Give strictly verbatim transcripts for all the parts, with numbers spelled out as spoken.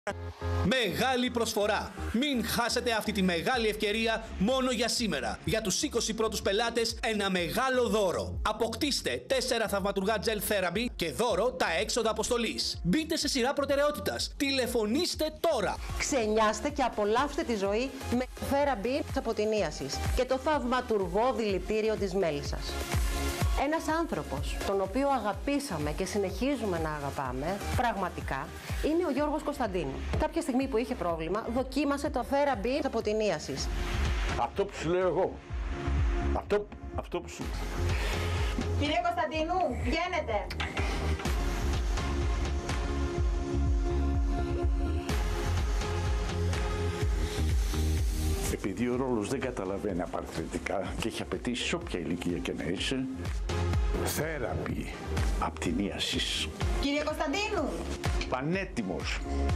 Μεγάλη προσφορά. Μην χάσετε αυτή τη μεγάλη ευκαιρία μόνο για σήμερα. Για τους είκοσι πρώτους πελάτες ένα μεγάλο δώρο. Αποκτήστε τέσσερα θαυματουργά Gel Therapy και δώρο τα έξοδα αποστολής. Μπείτε σε σειρά προτεραιότητας. Τηλεφωνήστε τώρα. Ξενιάστε και απολαύστε τη ζωή με Therapy από την Ίασης και το θαυματουργό δηλητήριο της μέλισσας. Ένας άνθρωπος, τον οποίο αγαπήσαμε και συνεχίζουμε να αγαπάμε, πραγματικά, είναι ο Γιώργος Κωνσταντίνου. Κάποια στιγμή που είχε πρόβλημα, δοκίμασε το Therapy από την Ίασης. Αυτό που σου λέω εγώ. Αυτό, αυτό που σου... Κύριε Κωνσταντίνου, βγαίνετε. Επειδή ο ρόλος δεν καταλαβαίνει απαραίτητα και έχει απαιτήσει όποια ηλικία και να είσαι, Θέραπη απ' την Ίασης. Κύριε Κωνσταντίνου! Πανέτοιμος.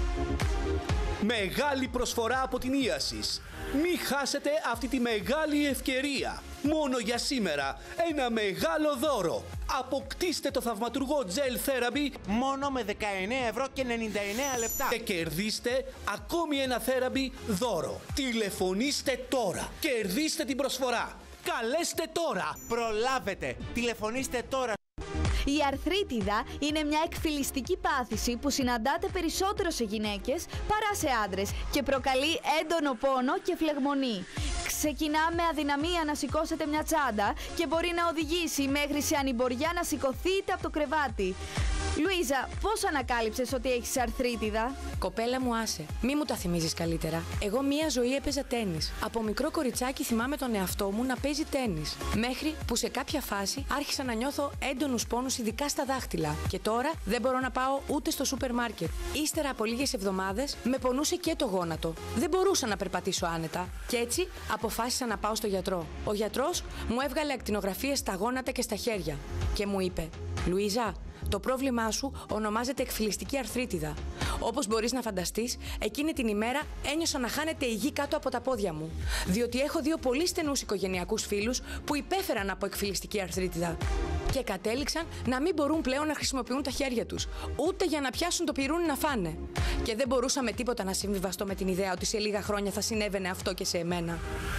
Μεγάλη προσφορά από την Ίασης. Μη χάσετε αυτή τη μεγάλη ευκαιρία. Μόνο για σήμερα ένα μεγάλο δώρο. Αποκτήστε το θαυματουργό Gel Therapy μόνο με δεκαεννέα ευρώ και ενενήντα εννέα λεπτά. Και κερδίστε ακόμη ένα Therapy δώρο. Τηλεφωνήστε τώρα. Κερδίστε την προσφορά. Καλέστε τώρα. Προλάβετε. Τηλεφωνήστε τώρα. Η αρθρίτιδα είναι μια εκφυλιστική πάθηση που συναντάται περισσότερο σε γυναίκες παρά σε άντρες και προκαλεί έντονο πόνο και φλεγμονή. Ξεκινά με αδυναμία να σηκώσετε μια τσάντα και μπορεί να οδηγήσει μέχρι σε ανημποριά να σηκωθείτε από το κρεβάτι. Λουίζα, πώς ανακάλυψες ότι έχεις αρθρίτιδα? Κοπέλα μου, άσε. Μη μου τα θυμίζεις καλύτερα. Εγώ μία ζωή έπαιζα τένις. Από μικρό κοριτσάκι θυμάμαι τον εαυτό μου να παίζει τένις. Μέχρι που σε κάποια φάση άρχισα να νιώθω έντονους πόνους, ειδικά στα δάχτυλα. Και τώρα δεν μπορώ να πάω ούτε στο σούπερ μάρκετ. Ύστερα από λίγες εβδομάδες με πονούσε και το γόνατο. Δεν μπορούσα να περπατήσω άνετα. Και έτσι αποφάσισα να πάω στο γιατρό. Ο γιατρός μου έβγαλε ακτινογραφίες στα γόνατα και στα χέρια. Και μου είπε: Λουίζα, το πρόβλημά σου ονομάζεται εκφυλιστική αρθρίτιδα. Όπως μπορείς να φανταστείς, εκείνη την ημέρα ένιωσα να χάνεται η γη κάτω από τα πόδια μου. Διότι έχω δύο πολύ στενούς οικογενειακούς φίλους που υπέφεραν από εκφυλιστική αρθρίτιδα. Και κατέληξαν να μην μπορούν πλέον να χρησιμοποιούν τα χέρια τους, ούτε για να πιάσουν το πυρούνι να φάνε. Και δεν μπορούσα με τίποτα να συμβιβαστώ με την ιδέα ότι σε λίγα χρόνια θα συνέβαινε αυτό και σε εμένα.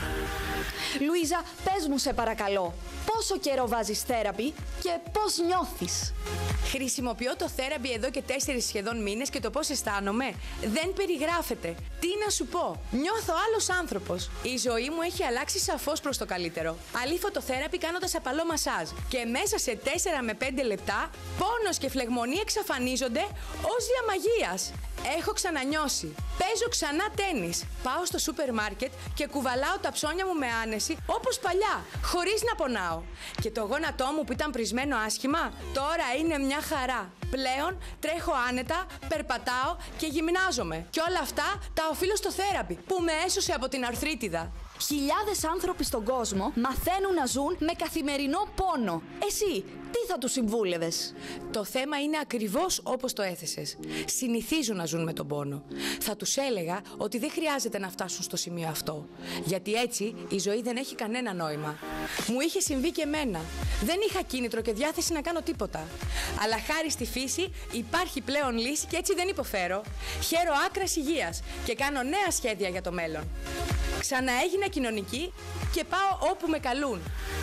Λουίζα, πες μου σε παρακαλώ, πόσο καιρό βάζεις Therapy και πώς νιώθεις? Χρησιμοποιώ το Therapy εδώ και τέσσερις σχεδόν μήνες και το πώς αισθάνομαι δεν περιγράφεται. Τι να σου πω, νιώθω άλλος άνθρωπος. Η ζωή μου έχει αλλάξει σαφώς προς το καλύτερο. Αλήφω το Therapy κάνοντας απαλό μασάζ και μέσα σε τέσσερα με πέντε λεπτά πόνος και φλεγμονή εξαφανίζονται ως διαμαγείας. Έχω ξανανιώσει. Παίζω ξανά τένις. Πάω στο σούπερ μάρκετ και κουβαλάω τα ψώνια μου με άνεση όπως παλιά, χωρίς να πονάω. Και το γόνατό μου που ήταν πρισμένο άσχημα, τώρα είναι μια χαρά. Πλέον τρέχω άνετα, περπατάω και γυμνάζομαι. Και όλα αυτά τα οφείλω στο Therapy που με έσωσε από την αρθρίτιδα. Χιλιάδες άνθρωποι στον κόσμο μαθαίνουν να ζουν με καθημερινό πόνο. Εσύ, τι θα τους συμβούλευες? Το θέμα είναι ακριβώς όπως το έθεσες. Συνηθίζουν να ζουν με τον πόνο. Θα τους έλεγα ότι δεν χρειάζεται να φτάσουν στο σημείο αυτό. Γιατί έτσι η ζωή δεν έχει κανένα νόημα. Μου είχε συμβεί και εμένα. Δεν είχα κίνητρο και διάθεση να κάνω τίποτα. Αλλά χάρη στη φύση υπάρχει πλέον λύση και έτσι δεν υποφέρω. Χαίρω άκρας υγείας και κάνω νέα σχέδια για το μέλλον. Ξαναέγινα κοινωνική και πάω όπου με καλούν.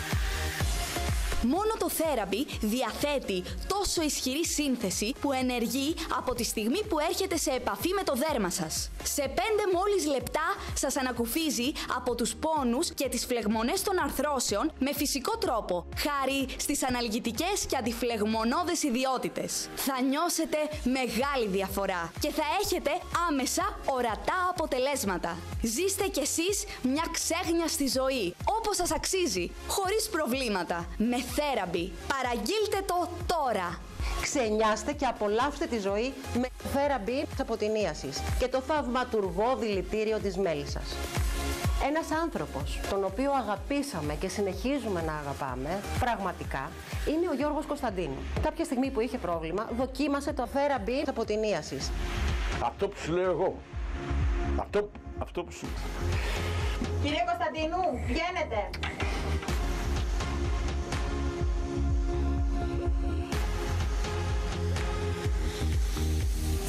Μόνο το Therapy διαθέτει τόσο ισχυρή σύνθεση που ενεργεί από τη στιγμή που έρχεται σε επαφή με το δέρμα σας. Σε πέντε μόλις λεπτά σας ανακουφίζει από τους πόνους και τις φλεγμονές των αρθρώσεων με φυσικό τρόπο, χάρη στις αναλγητικές και αντιφλεγμονώδες ιδιότητες. Θα νιώσετε μεγάλη διαφορά και θα έχετε άμεσα ορατά αποτελέσματα. Ζήστε κι εσείς μια ξέχνιαστη ζωή, όπως σας αξίζει, χωρίς προβλήματα, με Therapy. Παραγγείλτε το τώρα. Ξενιάστε και απολαύστε τη ζωή με Therapy από την Ίασης και το θαυματουργό δηλητήριο της μέλισσας. Ένας άνθρωπος, τον οποίο αγαπήσαμε και συνεχίζουμε να αγαπάμε, πραγματικά, είναι ο Γιώργος Κωνσταντίνου. Κάποια στιγμή που είχε πρόβλημα, δοκίμασε το Therapy από την Ίασης. Αυτό που σου λέω εγώ. Αυτό, αυτό που σου... Κύριε Κωνσταντίνου, βγαίνετε.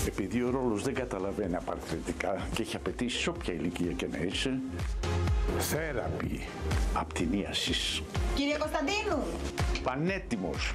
Επειδή ο ρόλος δεν καταλαβαίνει απαριθμητικά και έχει απαιτήσει όποια ηλικία και να είσαι, θέραπη απτηνίασης. Κύριε Κωνσταντίνου. Πανέτοιμος.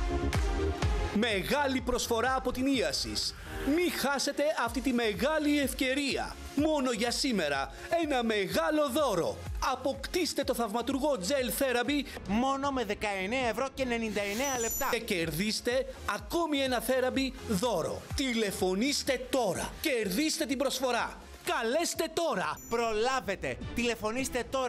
Μεγάλη προσφορά από την Ίασης. Μη χάσετε αυτή τη μεγάλη ευκαιρία. Μόνο για σήμερα ένα μεγάλο δώρο. Αποκτήστε το θαυματουργό Gel Therapy Μόνο με δεκαεννέα ευρώ και ενενήντα εννέα λεπτά. και κερδίστε ακόμη ένα Therapy δώρο. Τηλεφωνήστε τώρα. Κερδίστε την προσφορά. Καλέστε τώρα. Προλάβετε. Τηλεφωνήστε τώρα.